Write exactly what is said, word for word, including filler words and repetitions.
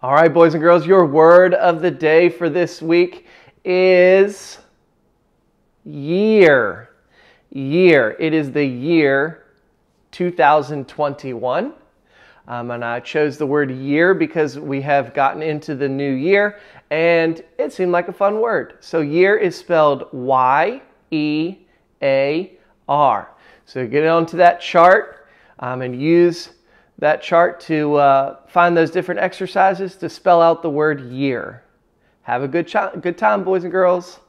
All right, boys and girls, your word of the day for this week is year. Year. It is the year two thousand twenty-one. Um, and I chose the word year because we have gotten into the new year and it seemed like a fun word. So year is spelled Y E A R. So get onto that chart um, and use that chart to uh, find those different exercises to spell out the word year. Have a good, good time, boys and girls.